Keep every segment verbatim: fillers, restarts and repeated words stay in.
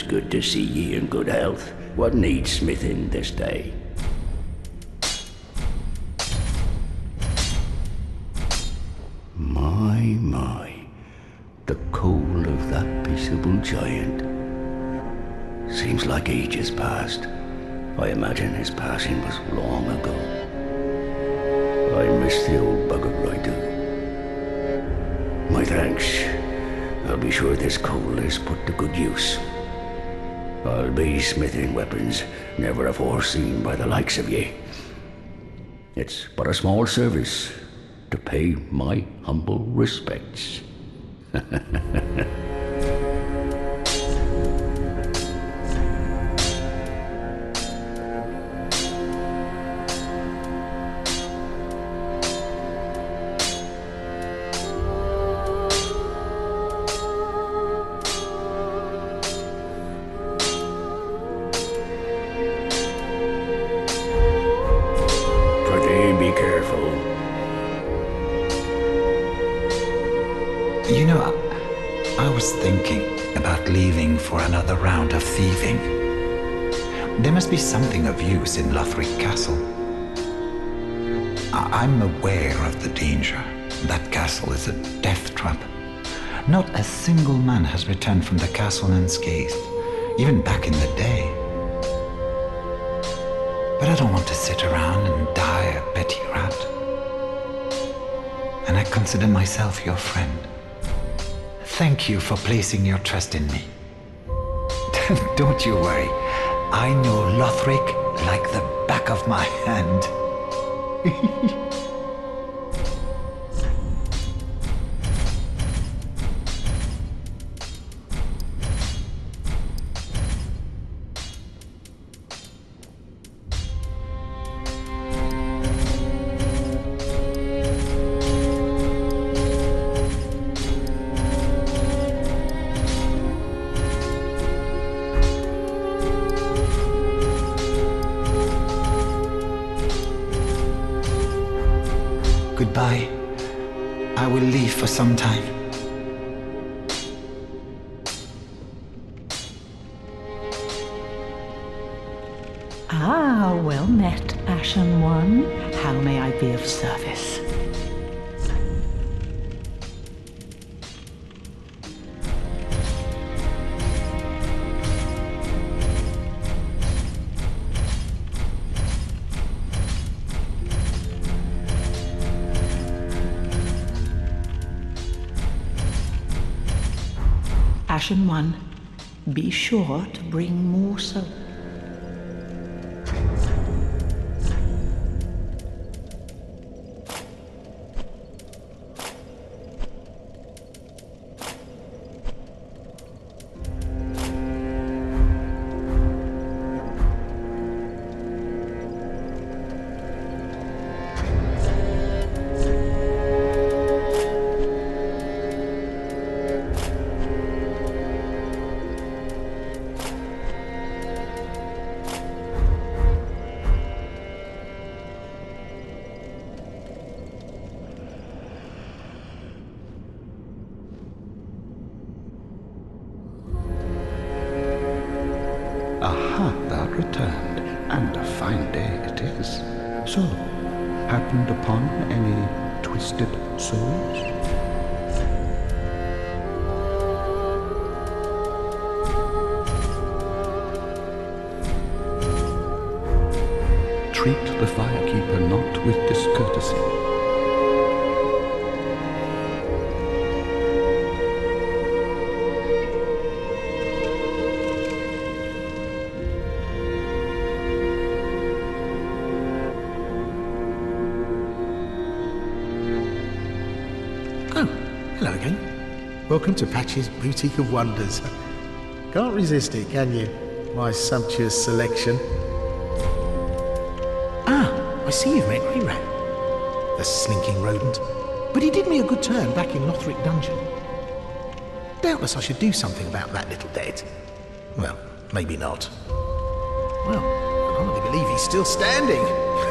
good to see ye in good health. What needs smithing this day? My, my. The cold of that peaceable giant. Seems like ages passed. I imagine his passing was long ago. I miss the old bugger, I do. My thanks. I'll be sure this coal is put to good use. I'll be smithing weapons never afore seen by the likes of ye. It's but a small service to pay my humble respects. You know, I, I was thinking about leaving for another round of thieving. There must be something of use in Lothric Castle. I, I'm aware of the danger. That castle is a death trap. Not a single man has returned from the castle unscathed, even back in the day. But I don't want to sit around and die a petty rat. And I consider myself your friend. Thank you for placing your trust in me. Don't you worry. I know Lothric like the back of my hand. Goodbye. I will leave for some time. Ah, well met, Ashen One. How may I be of service? Ashen One, be sure to bring more soap. Aha, thou returned, and a fine day it is. So, happened upon any twisted souls? Treat the firekeeper not with discourtesy. Hello again. Welcome to Patch's Boutique of Wonders. Can't resist it, can you? My sumptuous selection. Ah, I see you've met Greyrat. The slinking rodent. But he did me a good turn back in Lothric Dungeon. Doubtless I should do something about that little dead. Well, maybe not. Well, I can hardly believe he's still standing.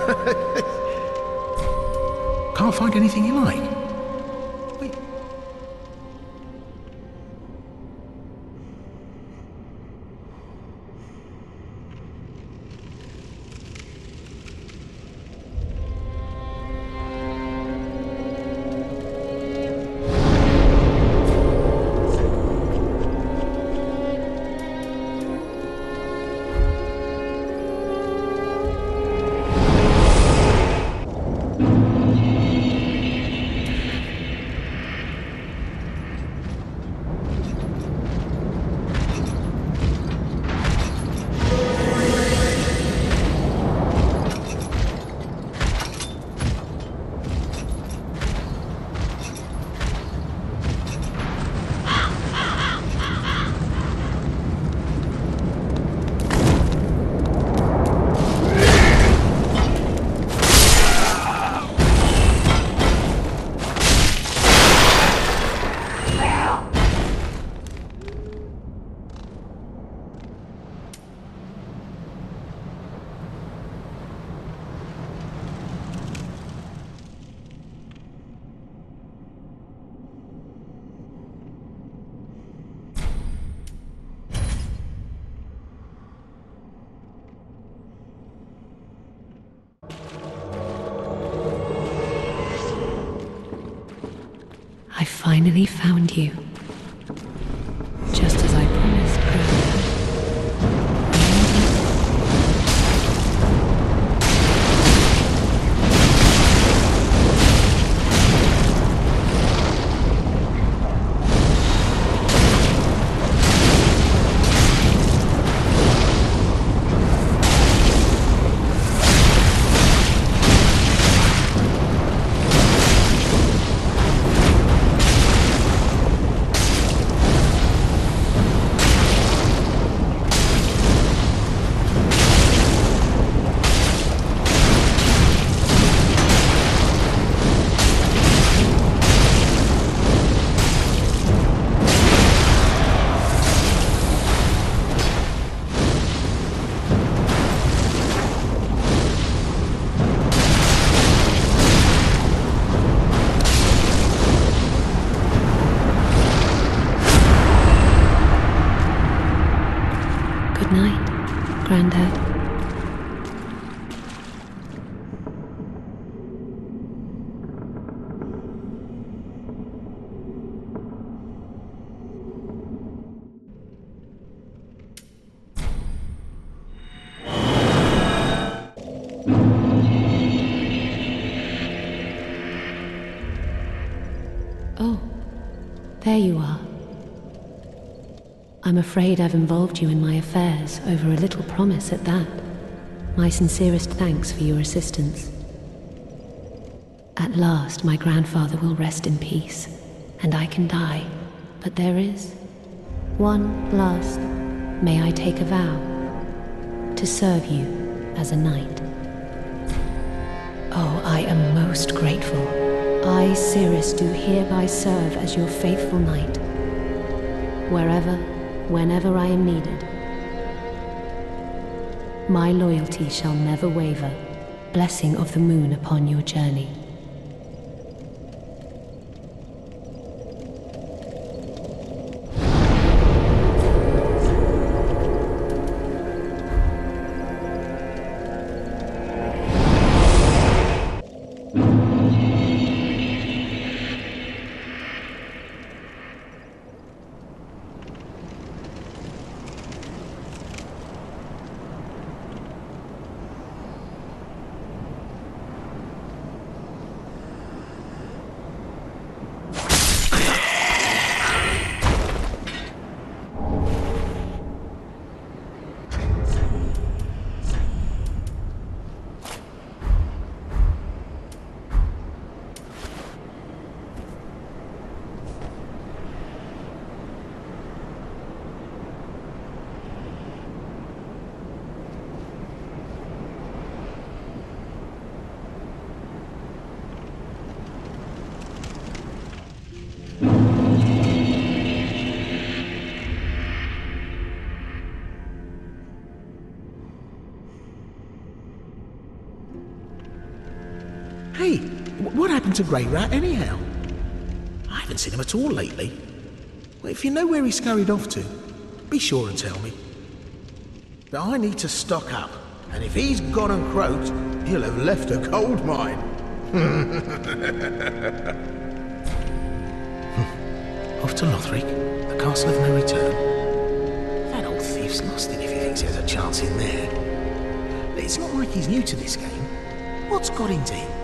Can't find anything you like. finally found you. Just as I promised, Grandad. Good night, Grandad. Oh, there you are. I'm afraid I've involved you in my affairs over a little promise at that. My sincerest thanks for your assistance. At last, my grandfather will rest in peace, and I can die. But there is one last. May I take a vow to serve you as a knight? Oh, I am most grateful. I, Cirrus, do hereby serve as your faithful knight. Wherever, whenever I am needed. My loyalty shall never waver. Blessing of the moon upon your journey. Hey, what happened to Grey Rat anyhow? I haven't seen him at all lately. Well, if you know where he scurried off to, be sure and tell me. But I need to stock up, and if he's gone and croaked, he'll have left a gold mine. Off to Lothric, the castle of no return. That old thief's lost it if he thinks he has a chance in there. It's not like he's new to this game. What's got into him?